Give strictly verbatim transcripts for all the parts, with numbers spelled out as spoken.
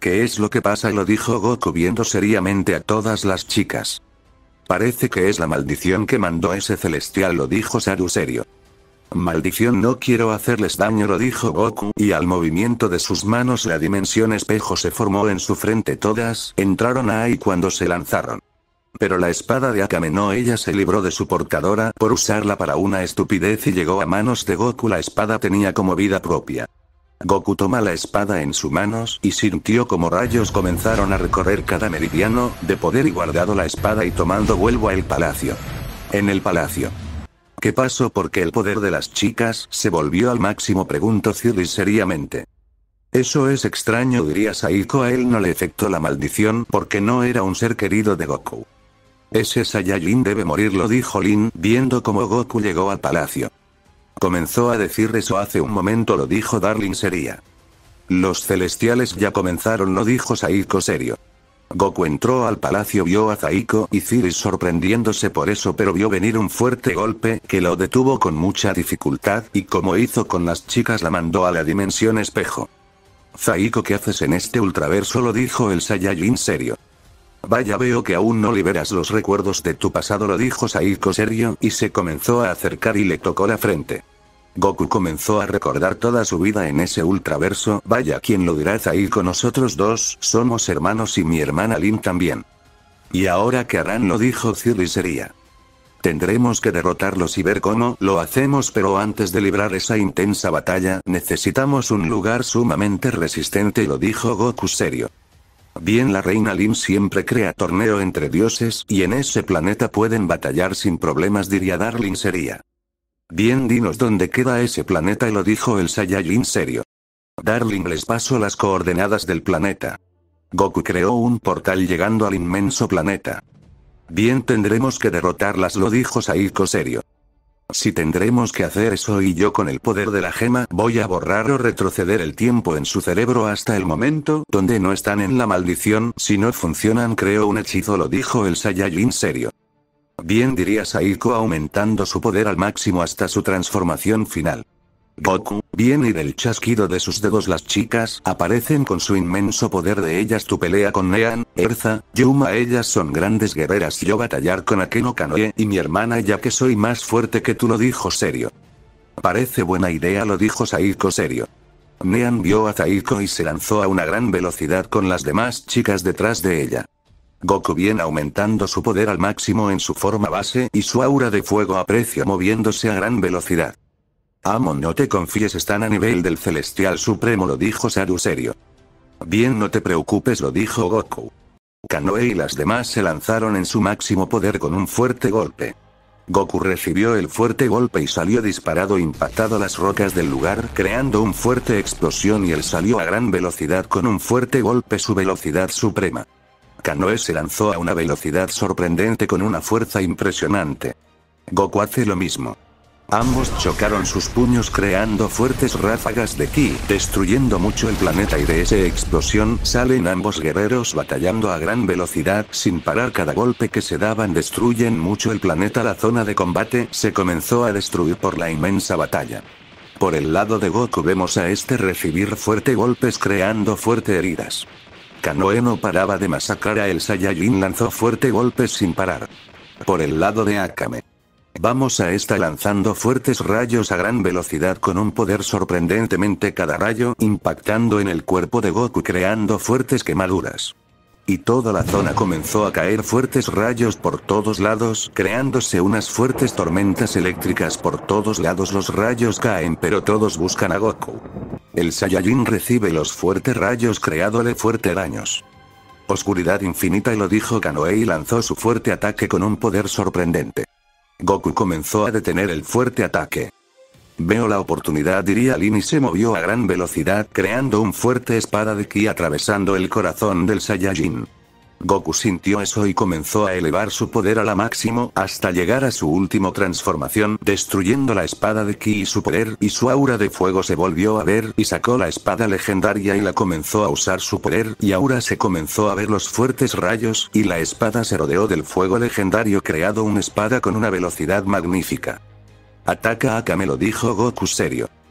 ¿Qué es lo que pasa? Lo dijo Goku viendo seriamente a todas las chicas. Parece que es la maldición que mandó ese celestial, lo dijo Saru serio. Maldición, no quiero hacerles daño, lo dijo Goku, y al movimiento de sus manos la dimensión espejo se formó en su frente. Todas entraron ahí cuando se lanzaron. Pero la espada de Akame no, ella se libró de su portadora por usarla para una estupidez y llegó a manos de Goku. La espada tenía como vida propia. Goku toma la espada en sus manos y sintió como rayos comenzaron a recorrer cada meridiano de poder y guardado la espada y tomando vuelvo al palacio. En el palacio. ¿Qué pasó? ¿Por qué el poder de las chicas se volvió al máximo?, preguntó Cirri seriamente. Eso es extraño, diría Saiko, a él no le afectó la maldición porque no era un ser querido de Goku. Ese Saiyajin debe morir, lo dijo Lin, viendo cómo Goku llegó al palacio. Comenzó a decir eso hace un momento, lo dijo Darling seria. Los celestiales ya comenzaron, lo dijo Saiko serio. Goku entró al palacio, vio a Saiko y Cirri sorprendiéndose por eso, pero vio venir un fuerte golpe que lo detuvo con mucha dificultad y como hizo con las chicas la mandó a la dimensión espejo. Saiko, ¿qué haces en este ultraverso?, lo dijo el Saiyajin serio. Vaya, veo que aún no liberas los recuerdos de tu pasado, lo dijo Saiko serio y se comenzó a acercar y le tocó la frente. Goku comenzó a recordar toda su vida en ese ultraverso. Vaya, ¿quién lo dirá? Saiko, nosotros dos somos hermanos y mi hermana Lin también. ¿Y ahora qué harán?, lo dijo Cirri seria. Tendremos que derrotarlos y ver cómo lo hacemos, pero antes de librar esa intensa batalla necesitamos un lugar sumamente resistente, lo dijo Goku serio. Bien, la reina Lin siempre crea torneo entre dioses y en ese planeta pueden batallar sin problemas, diría Darling seria. Bien, dinos dónde queda ese planeta, y lo dijo el Saiyajin serio. Darling, les paso las coordenadas del planeta. Goku creó un portal llegando al inmenso planeta. Bien, tendremos que derrotarlas, lo dijo Saiko serio. Si tendremos que hacer eso, y yo con el poder de la gema voy a borrar o retroceder el tiempo en su cerebro hasta el momento donde no están en la maldición. Si no funcionan, creo un hechizo, lo dijo el Saiyajin serio. Bien, diría Saiko aumentando su poder al máximo hasta su transformación final. Goku, bien, y del chasquido de sus dedos las chicas aparecen con su inmenso poder de ellas. Tu pelea con Nean, Erza, Yuma, ellas son grandes guerreras, yo batallar con Akeno Kanoe y mi hermana ya que soy más fuerte que tú, lo dijo serio. Parece buena idea, lo dijo Saiko serio. Nean vio a Saiko y se lanzó a una gran velocidad con las demás chicas detrás de ella. Goku bien aumentando su poder al máximo en su forma base y su aura de fuego aprecio moviéndose a gran velocidad. Amon, no te confíes, están a nivel del celestial supremo, lo dijo Saru serio. Bien, no te preocupes, lo dijo Goku. Kanoe y las demás se lanzaron en su máximo poder con un fuerte golpe. Goku recibió el fuerte golpe y salió disparado, impactado las rocas del lugar, creando una fuerte explosión, y él salió a gran velocidad con un fuerte golpe, su velocidad suprema. Kanoe se lanzó a una velocidad sorprendente con una fuerza impresionante. Goku hace lo mismo. Ambos chocaron sus puños creando fuertes ráfagas de ki, destruyendo mucho el planeta, y de esa explosión salen ambos guerreros batallando a gran velocidad sin parar. Cada golpe que se daban destruyen mucho el planeta. La zona de combate se comenzó a destruir por la inmensa batalla. Por el lado de Goku vemos a este recibir fuertes golpes creando fuertes heridas. Kanoe no paraba de masacrar a el Saiyajin, lanzó fuertes golpes sin parar. Por el lado de Akame. Vamos a esta lanzando fuertes rayos a gran velocidad con un poder sorprendentemente, cada rayo impactando en el cuerpo de Goku creando fuertes quemaduras. Y toda la zona comenzó a caer fuertes rayos por todos lados, creándose unas fuertes tormentas eléctricas por todos lados. Los rayos caen pero todos buscan a Goku. El Saiyajin recibe los fuertes rayos creándole fuertes daños. Oscuridad infinita, y lo dijo Kanoe y lanzó su fuerte ataque con un poder sorprendente. Goku comenzó a detener el fuerte ataque. Veo la oportunidad, diría Lin, y se movió a gran velocidad creando un fuerte espada de ki atravesando el corazón del Saiyajin. Goku sintió eso y comenzó a elevar su poder a la máximo hasta llegar a su última transformación, destruyendo la espada de ki y su poder, y su aura de fuego se volvió a ver y sacó la espada legendaria y la comenzó a usar su poder, y ahora se comenzó a ver los fuertes rayos y la espada se rodeó del fuego legendario creado una espada con una velocidad magnífica. Ataca a Akame, lo dijo Goku serio.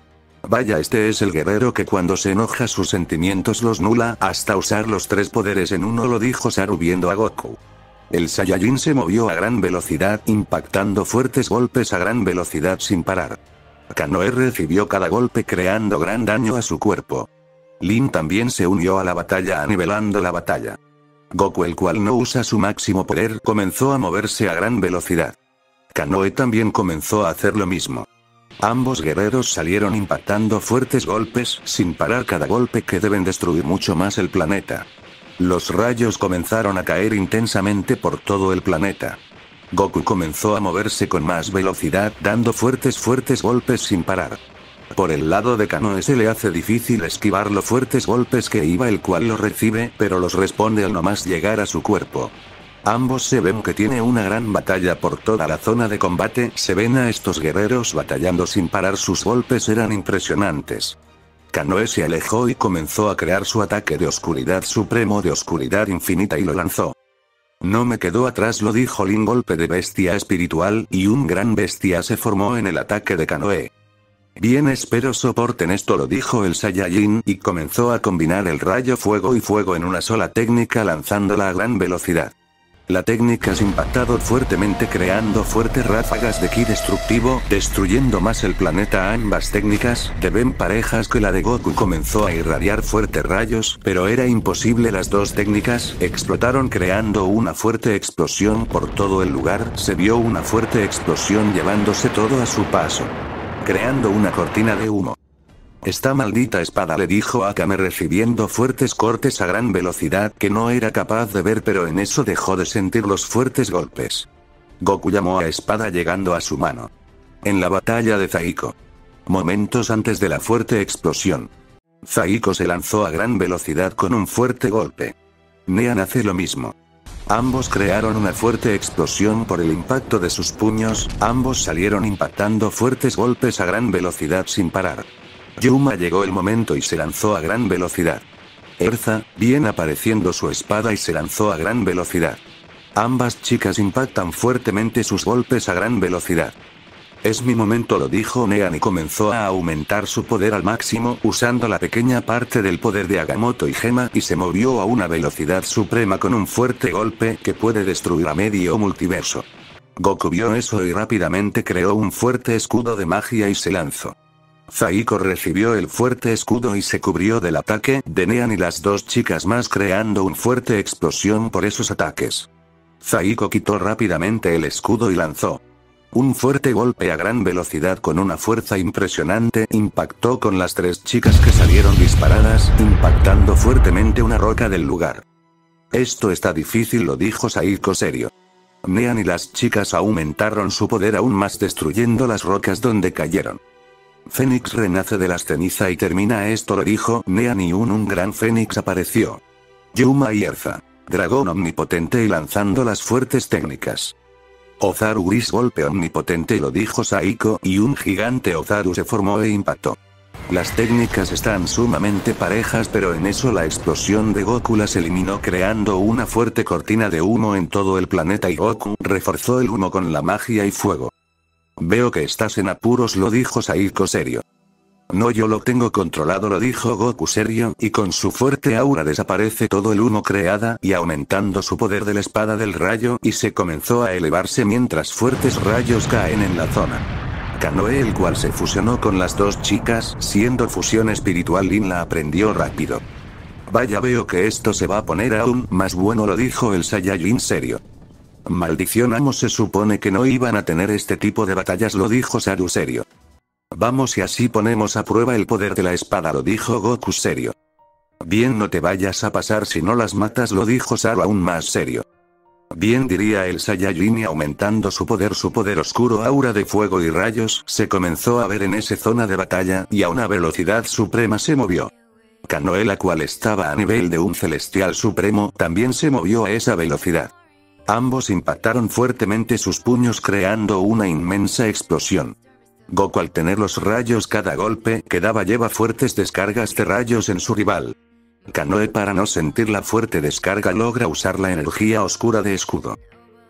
Vaya, este es el guerrero que cuando se enoja sus sentimientos los nula hasta usar los tres poderes en uno, lo dijo Saru viendo a Goku. El Saiyajin se movió a gran velocidad, impactando fuertes golpes a gran velocidad sin parar. Kanoe recibió cada golpe creando gran daño a su cuerpo. Lin también se unió a la batalla anivelando la batalla. Goku, el cual no usa su máximo poder, comenzó a moverse a gran velocidad. Kanoe también comenzó a hacer lo mismo. Ambos guerreros salieron impactando fuertes golpes, sin parar cada golpe que deben destruir mucho más el planeta. Los rayos comenzaron a caer intensamente por todo el planeta. Goku comenzó a moverse con más velocidad, dando fuertes fuertes golpes sin parar. Por el lado de Kanoe se le hace difícil esquivar los fuertes golpes que iba, el cual los recibe, pero los responde al nomás llegar a su cuerpo. Ambos se ven que tiene una gran batalla por toda la zona de combate, se ven a estos guerreros batallando sin parar, sus golpes eran impresionantes. Kanoe se alejó y comenzó a crear su ataque de oscuridad supremo de oscuridad infinita y lo lanzó. No me quedó atrás, lo dijo Lin, golpe de bestia espiritual, y un gran bestia se formó en el ataque de Kanoe. Bien, espero soporten esto, lo dijo el Saiyajin, y comenzó a combinar el rayo fuego y fuego en una sola técnica, lanzándola a gran velocidad. La técnica ha impactado fuertemente creando fuertes ráfagas de ki destructivo, destruyendo más el planeta. Ambas técnicas, de ven parejas que la de Goku, comenzó a irradiar fuertes rayos, pero era imposible, las dos técnicas explotaron creando una fuerte explosión por todo el lugar, se vio una fuerte explosión llevándose todo a su paso, creando una cortina de humo. Esta maldita espada, le dijo Akame recibiendo fuertes cortes a gran velocidad que no era capaz de ver, pero en eso dejó de sentir los fuertes golpes. Goku llamó a espada llegando a su mano. En la batalla de Zaiko. Momentos antes de la fuerte explosión. Zaiko se lanzó a gran velocidad con un fuerte golpe. Nean hace lo mismo. Ambos crearon una fuerte explosión por el impacto de sus puños, ambos salieron impactando fuertes golpes a gran velocidad sin parar. Yuma llegó el momento y se lanzó a gran velocidad. Erza, bien apareciendo su espada y se lanzó a gran velocidad. Ambas chicas impactan fuertemente sus golpes a gran velocidad. Es mi momento, lo dijo Nean y comenzó a aumentar su poder al máximo usando la pequeña parte del poder de Agamotto y Gema y se movió a una velocidad suprema con un fuerte golpe que puede destruir a medio multiverso. Goku vio eso y rápidamente creó un fuerte escudo de magia y se lanzó. Zaiko recibió el fuerte escudo y se cubrió del ataque de Nean y las dos chicas más creando una fuerte explosión por esos ataques. Zaiko quitó rápidamente el escudo y lanzó un fuerte golpe a gran velocidad con una fuerza impresionante, impactó con las tres chicas que salieron disparadas, impactando fuertemente una roca del lugar. Esto está difícil, lo dijo Zaiko serio. Nean y las chicas aumentaron su poder aún más destruyendo las rocas donde cayeron. Fénix renace de las cenizas y termina esto, lo dijo Nean y un, un gran Fénix apareció. Yuma y Erza. Dragón omnipotente y lanzando las fuertes técnicas. Ozaru gris golpe omnipotente, lo dijo Zaiko y un gigante Ozaru se formó e impactó. Las técnicas están sumamente parejas, pero en eso la explosión de Goku las eliminó creando una fuerte cortina de humo en todo el planeta y Goku reforzó el humo con la magia y fuego. Veo que estás en apuros, lo dijo Zaiko serio. No, yo lo tengo controlado, lo dijo Goku serio, y con su fuerte aura desaparece todo el humo creada y aumentando su poder de la espada del rayo y se comenzó a elevarse mientras fuertes rayos caen en la zona. Kanoe, el cual se fusionó con las dos chicas, siendo fusión espiritual, Lin la aprendió rápido. Vaya, veo que esto se va a poner aún más bueno, lo dijo el Saiyajin serio. Maldición, amo, se supone que no iban a tener este tipo de batallas, lo dijo Saru serio. Vamos, y así ponemos a prueba el poder de la espada, lo dijo Goku serio. Bien, no te vayas a pasar si no las matas, lo dijo Saru aún más serio. Bien, diría el Saiyajin, y aumentando su poder, su poder oscuro aura de fuego y rayos, se comenzó a ver en esa zona de batalla y a una velocidad suprema se movió. Kanoe, la cual estaba a nivel de un celestial supremo, también se movió a esa velocidad. Ambos impactaron fuertemente sus puños creando una inmensa explosión. Goku, al tener los rayos cada golpe que daba, lleva fuertes descargas de rayos en su rival. Kanoe, para no sentir la fuerte descarga, logra usar la energía oscura de escudo.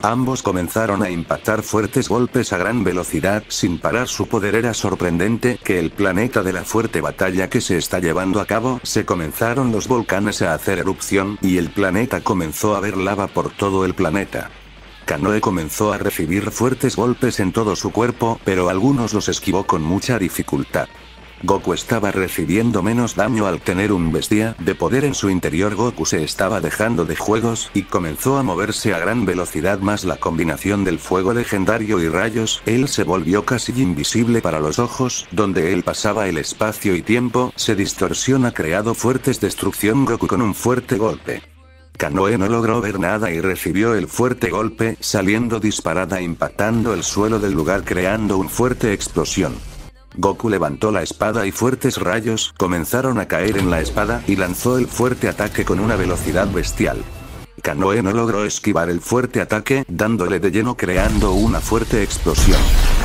Ambos comenzaron a impactar fuertes golpes a gran velocidad sin parar su poder. Era sorprendente que el planeta de la fuerte batalla que se está llevando a cabo se comenzaron los volcanes a hacer erupción y el planeta comenzó a ver lava por todo el planeta. Kanoe comenzó a recibir fuertes golpes en todo su cuerpo, pero algunos los esquivó con mucha dificultad. Goku estaba recibiendo menos daño al tener un bestia de poder en su interior. Goku se estaba dejando de juegos y comenzó a moverse a gran velocidad, más la combinación del fuego legendario y rayos. Él se volvió casi invisible para los ojos, donde él pasaba el espacio y tiempo, se distorsiona creado fuertes destrucción. Goku con un fuerte golpe. Kanoe no logró ver nada y recibió el fuerte golpe, saliendo disparada impactando el suelo del lugar creando una fuerte explosión. Goku levantó la espada y fuertes rayos comenzaron a caer en la espada y lanzó el fuerte ataque con una velocidad bestial. Kanoe no logró esquivar el fuerte ataque, dándole de lleno creando una fuerte explosión.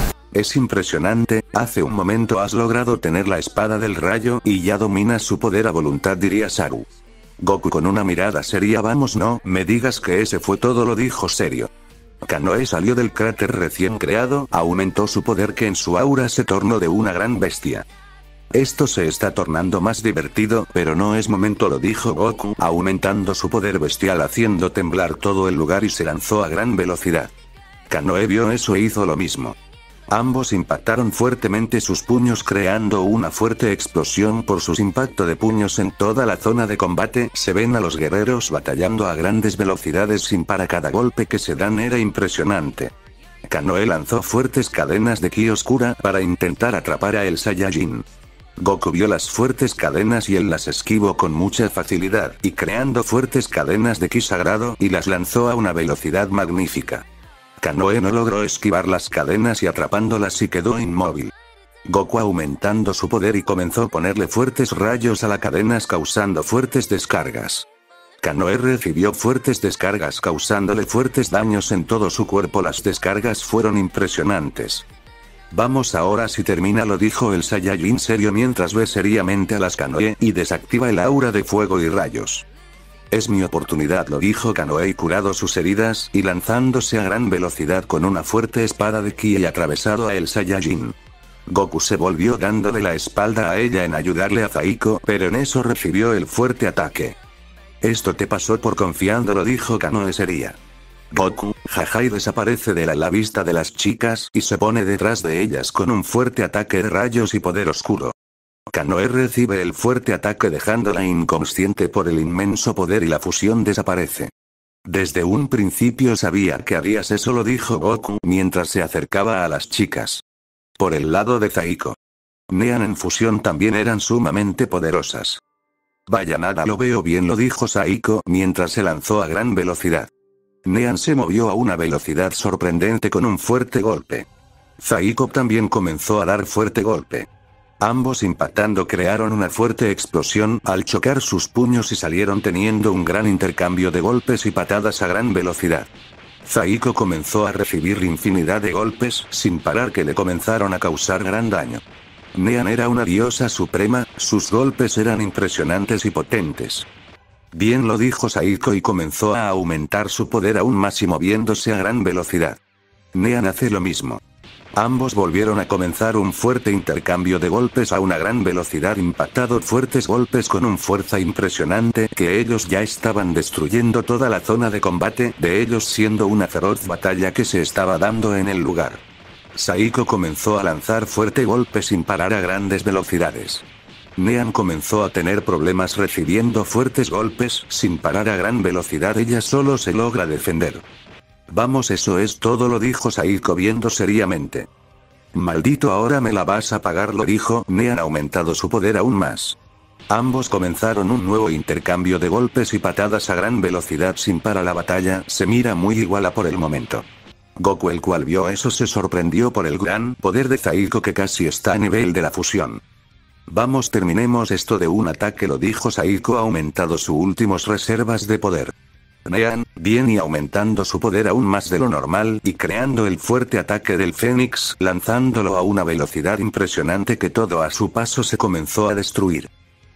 Es impresionante, hace un momento has logrado tener la espada del rayo y ya dominas su poder a voluntad, diría Saru. Goku con una mirada seria. Vamos, no me digas que ese fue todo, lo dijo serio. Kanoe salió del cráter recién creado, aumentó su poder que en su aura se tornó de una gran bestia. Esto se está tornando más divertido, pero no es momento, lo dijo Goku, aumentando su poder bestial haciendo temblar todo el lugar y se lanzó a gran velocidad. Kanoe vio eso e hizo lo mismo. Ambos impactaron fuertemente sus puños creando una fuerte explosión por sus impactos de puños en toda la zona de combate. Se ven a los guerreros batallando a grandes velocidades sin parar. Cada golpe que se dan era impresionante. Kanoe lanzó fuertes cadenas de ki oscura para intentar atrapar a el Saiyajin. Goku vio las fuertes cadenas y él las esquivó con mucha facilidad, y creando fuertes cadenas de ki sagrado y las lanzó a una velocidad magnífica. Kanoe no logró esquivar las cadenas y atrapándolas y quedó inmóvil. Goku aumentando su poder y comenzó a ponerle fuertes rayos a las cadenas causando fuertes descargas. Kanoe recibió fuertes descargas causándole fuertes daños en todo su cuerpo. Las descargas fueron impresionantes. Vamos ahora si termina, lo dijo el Saiyajin serio mientras ve seriamente a las Kanoe y desactiva el aura de fuego y rayos. Es mi oportunidad, lo dijo Kanoe curado sus heridas y lanzándose a gran velocidad con una fuerte espada de ki y atravesado a el Saiyajin. Goku se volvió dándole la espalda a ella en ayudarle a Zaiko, pero en eso recibió el fuerte ataque. Esto te pasó por confiando, lo dijo Kanoe seria. Goku, jaja, y desaparece de la, la vista de las chicas y se pone detrás de ellas con un fuerte ataque de rayos y poder oscuro. Kanoe recibe el fuerte ataque dejándola inconsciente por el inmenso poder y la fusión desaparece. Desde un principio sabía que harías eso, lo dijo Goku mientras se acercaba a las chicas. Por el lado de Zaiko. Nean en fusión también eran sumamente poderosas. Vaya, nada lo veo bien, lo dijo Zaiko mientras se lanzó a gran velocidad. Nean se movió a una velocidad sorprendente con un fuerte golpe. Zaiko también comenzó a dar fuerte golpe. Ambos impactando crearon una fuerte explosión al chocar sus puños y salieron teniendo un gran intercambio de golpes y patadas a gran velocidad. Zaiko comenzó a recibir infinidad de golpes sin parar que le comenzaron a causar gran daño. Nean era una diosa suprema, sus golpes eran impresionantes y potentes. Bien, lo dijo Zaiko y comenzó a aumentar su poder aún más y moviéndose a gran velocidad. Nean hace lo mismo. Ambos volvieron a comenzar un fuerte intercambio de golpes a una gran velocidad, impactado fuertes golpes con una fuerza impresionante que ellos ya estaban destruyendo toda la zona de combate, de ellos siendo una feroz batalla que se estaba dando en el lugar. Zaiko comenzó a lanzar fuerte golpe sin parar a grandes velocidades. Nean comenzó a tener problemas recibiendo fuertes golpes sin parar a gran velocidad, ella solo se logra defender. Vamos, eso es todo, lo dijo Zaiko viendo seriamente. Maldito, ahora me la vas a pagar, lo dijo Nean aumentado su poder aún más. Ambos comenzaron un nuevo intercambio de golpes y patadas a gran velocidad sin parar. La batalla se mira muy igual a por el momento. Goku, el cual vio eso, se sorprendió por el gran poder de Zaiko que casi está a nivel de la fusión. Vamos, terminemos esto de un ataque, lo dijo Zaiko aumentado sus últimos reservas de poder. Nean, bien, y aumentando su poder aún más de lo normal y creando el fuerte ataque del Fénix, lanzándolo a una velocidad impresionante que todo a su paso se comenzó a destruir.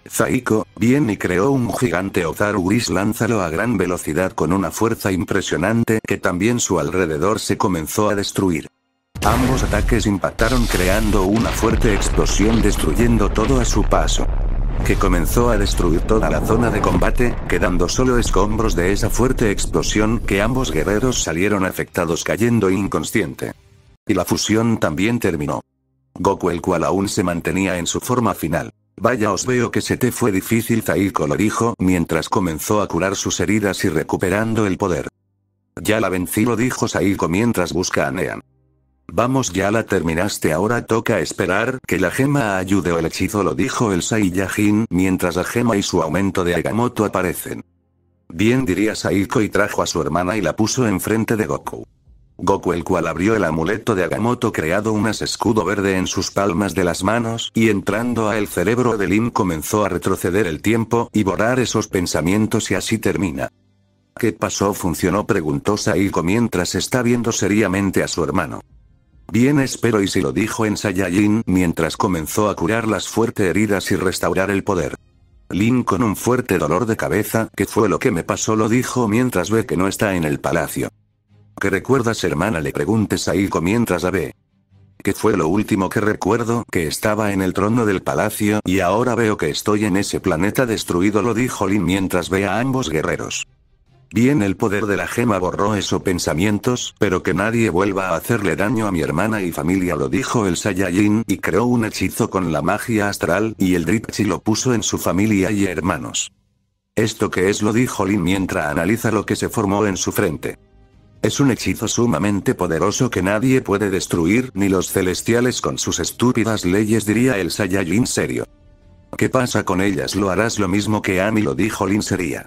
Zaiko, bien, y creó un gigante Ozaru gris, lánzalo a gran velocidad con una fuerza impresionante que también su alrededor se comenzó a destruir. Ambos ataques impactaron creando una fuerte explosión destruyendo todo a su paso, que comenzó a destruir toda la zona de combate, quedando solo escombros de esa fuerte explosión que ambos guerreros salieron afectados cayendo inconsciente. Y la fusión también terminó. Goku, el cual aún se mantenía en su forma final. Vaya, os veo que se te fue difícil, Zaiko lo dijo mientras comenzó a curar sus heridas y recuperando el poder. Ya la vencí, lo dijo Zaiko mientras busca a Nean. Vamos, ya la terminaste, ahora toca esperar que la gema ayude o el hechizo, lo dijo el Saiyajin mientras la gema y su aumento de Agamotto aparecen. Bien, diría Zaiko, y trajo a su hermana y la puso enfrente de Goku. Goku, el cual abrió el amuleto de Agamotto creado un as escudo verde en sus palmas de las manos y entrando a el cerebro de Lin comenzó a retroceder el tiempo y borrar esos pensamientos y así termina. ¿Qué pasó? ¿Funcionó?, preguntó Zaiko mientras está viendo seriamente a su hermano. Bien, espero, y si lo dijo en Saiyajin mientras comenzó a curar las fuertes heridas y restaurar el poder. Lin con un fuerte dolor de cabeza, ¿qué fue lo que me pasó?, lo dijo mientras ve que no está en el palacio. ¿Qué recuerdas, hermana?, le pregunté Zaiko mientras la ve. ¿Qué fue lo último que recuerdo? Que estaba en el trono del palacio y ahora veo que estoy en ese planeta destruido, lo dijo Lin mientras ve a ambos guerreros. Bien, el poder de la gema borró esos pensamientos, pero que nadie vuelva a hacerle daño a mi hermana y familia, lo dijo el Saiyajin y creó un hechizo con la magia astral y el Dritchi lo puso en su familia y hermanos. ¿Esto qué es?, lo dijo Lin mientras analiza lo que se formó en su frente. Es un hechizo sumamente poderoso que nadie puede destruir, ni los celestiales con sus estúpidas leyes, diría el Saiyajin serio. ¿Qué pasa con ellas? ¿Lo harás lo mismo que Ami?, lo dijo Lin seria.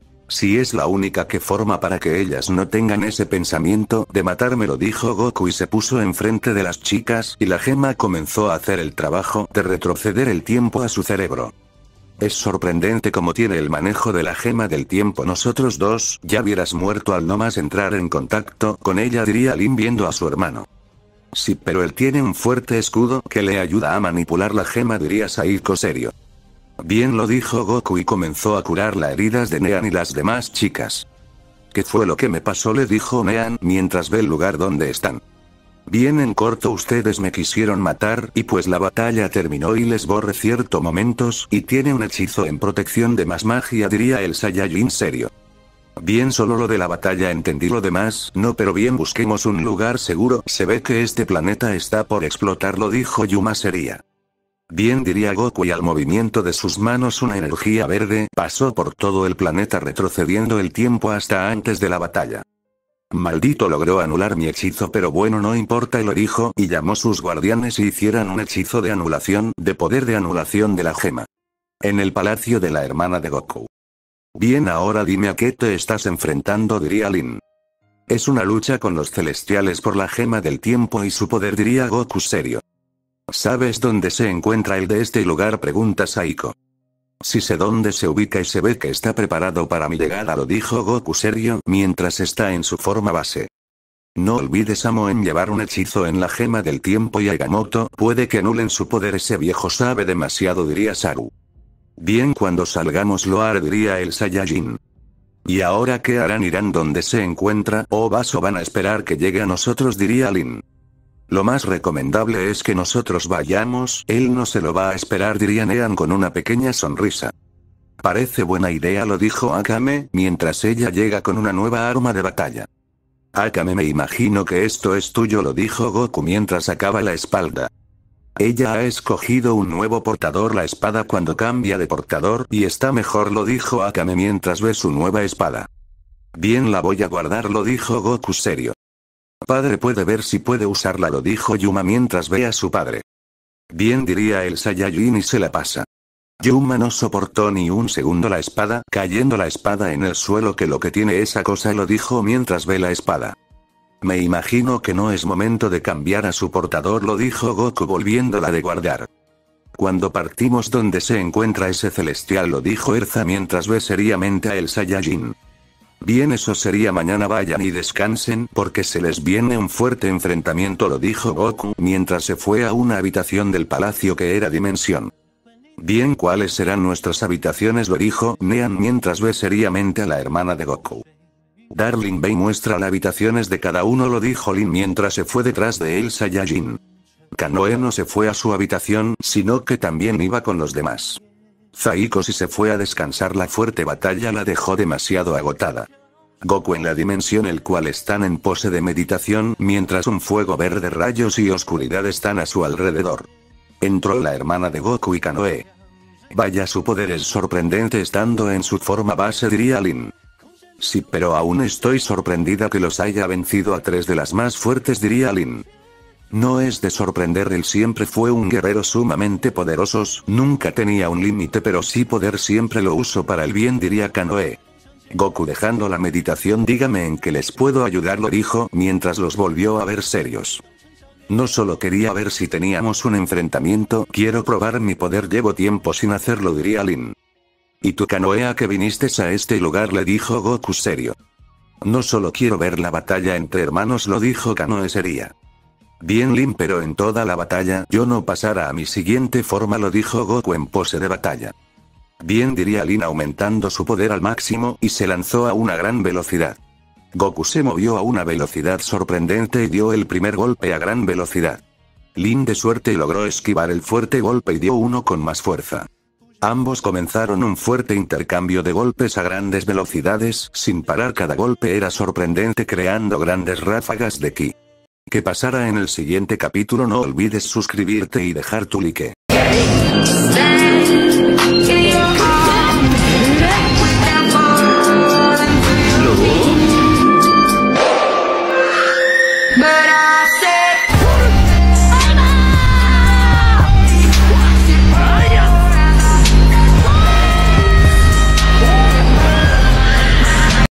Si es la única que forma para que ellas no tengan ese pensamiento de matarme, lo dijo Goku y se puso enfrente de las chicas y la gema comenzó a hacer el trabajo de retroceder el tiempo a su cerebro. Es sorprendente cómo tiene el manejo de la gema del tiempo. Nosotros dos ya hubieras muerto al no más entrar en contacto con ella, diría Lin viendo a su hermano. Sí, pero él tiene un fuerte escudo que le ayuda a manipular la gema, diría Zaiko serio. Bien, lo dijo Goku y comenzó a curar las heridas de Nean y las demás chicas. ¿Qué fue lo que me pasó?, le dijo Nean mientras ve el lugar donde están. Bien, en corto, ustedes me quisieron matar y pues la batalla terminó y les borré ciertos momentos y tiene un hechizo en protección de más magia, diría el Saiyajin serio. Bien, solo lo de la batalla entendí, lo demás no, pero bien, busquemos un lugar seguro, se ve que este planeta está por explotar, lo dijo Yuma seria. Bien, diría Goku y al movimiento de sus manos una energía verde pasó por todo el planeta retrocediendo el tiempo hasta antes de la batalla. Maldito, logró anular mi hechizo, pero bueno, no importa, lo dijo y llamó sus guardianes y hicieran un hechizo de anulación, de poder de anulación de la gema. En el palacio de la hermana de Goku. Bien, ahora dime a qué te estás enfrentando, diría Lin. Es una lucha con los celestiales por la gema del tiempo y su poder, diría Goku serio. ¿Sabes dónde se encuentra el de este lugar?, pregunta Zaiko. Sí sé dónde se ubica y se ve que está preparado para mi llegada, lo dijo Goku serio mientras está en su forma base. No olvides, amo, en llevar un hechizo en la gema del tiempo y Agamotto puede que anulen su poder, ese viejo sabe demasiado, diría Saru. Bien, cuando salgamos lo haré, diría el Saiyajin. ¿Y ahora qué harán? ¿Irán donde se encuentra o vas o van a esperar que llegue a nosotros?, diría Lin. Lo más recomendable es que nosotros vayamos, él no se lo va a esperar, diría Nean con una pequeña sonrisa. Parece buena idea, lo dijo Akame mientras ella llega con una nueva arma de batalla. Akame, me imagino que esto es tuyo, lo dijo Goku mientras sacaba la espalda. Ella ha escogido un nuevo portador, la espada cuando cambia de portador y está mejor, lo dijo Akame mientras ve su nueva espada. Bien, la voy a guardar, lo dijo Goku serio. Padre puede ver si puede usarla, lo dijo Yuma mientras ve a su padre. Bien, diría el Saiyajin y se la pasa. Yuma no soportó ni un segundo la espada, cayendo la espada en el suelo. Que lo que tiene esa cosa, lo dijo mientras ve la espada. Me imagino que no es momento de cambiar a su portador, lo dijo Goku volviéndola de guardar. Cuando partimos donde se encuentra ese celestial, lo dijo Erza mientras ve seriamente a el Saiyajin. Bien, eso sería mañana, vayan y descansen porque se les viene un fuerte enfrentamiento, lo dijo Goku mientras se fue a una habitación del palacio que era dimensión. Bien, ¿cuáles serán nuestras habitaciones?, lo dijo Nean mientras ve seriamente a la hermana de Goku. Darling, ve y muestra las habitaciones de cada uno, lo dijo Lin mientras se fue detrás de el Saiyajin. Kanoe no se fue a su habitación, sino que también iba con los demás. Zaiko sí se fue a descansar, la fuerte batalla la dejó demasiado agotada. Goku en la dimensión el cual están en pose de meditación mientras un fuego verde, rayos y oscuridad están a su alrededor. Entró la hermana de Goku y Kanoe. Vaya, su poder es sorprendente estando en su forma base, diría Lin. Sí, pero aún estoy sorprendida que los haya vencido a tres de las más fuertes, diría Lin. No es de sorprender, él siempre fue un guerrero sumamente poderoso, nunca tenía un límite, pero sí poder siempre lo uso para el bien, diría Kanoe. Goku dejando la meditación, dígame en qué les puedo ayudar, lo dijo mientras los volvió a ver serios. No solo quería ver si teníamos un enfrentamiento, quiero probar mi poder, llevo tiempo sin hacerlo, diría Lin. ¿Y tú, Kanoe, a qué viniste a este lugar?, le dijo Goku serio. No solo quiero ver la batalla entre hermanos, lo dijo Kanoe seria. Bien, Lin, pero en toda la batalla yo no pasara a mi siguiente forma, lo dijo Goku en pose de batalla. Bien, diría Lin aumentando su poder al máximo y se lanzó a una gran velocidad. Goku se movió a una velocidad sorprendente y dio el primer golpe a gran velocidad. Lin de suerte logró esquivar el fuerte golpe y dio uno con más fuerza. Ambos comenzaron un fuerte intercambio de golpes a grandes velocidades, sin parar, cada golpe era sorprendente creando grandes ráfagas de ki. ¿Qué pasará en el siguiente capítulo? No olvides suscribirte y dejar tu like.